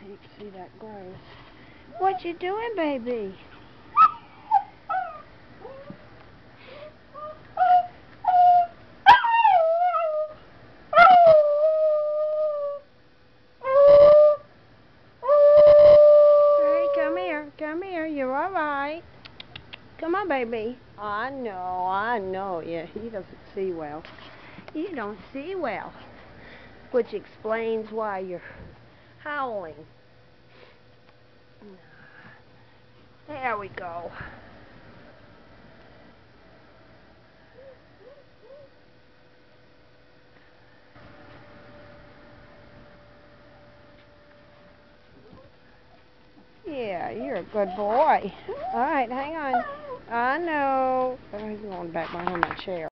You can see that grows. What you doing, baby? Hey, come here. You're all right. Come on, baby. I know. Yeah, he doesn't see well. You don't see well, which explains why you're howling. There we go. Yeah, you're a good boy. All right, hang on. I know. Oh, he's going back behind my chair.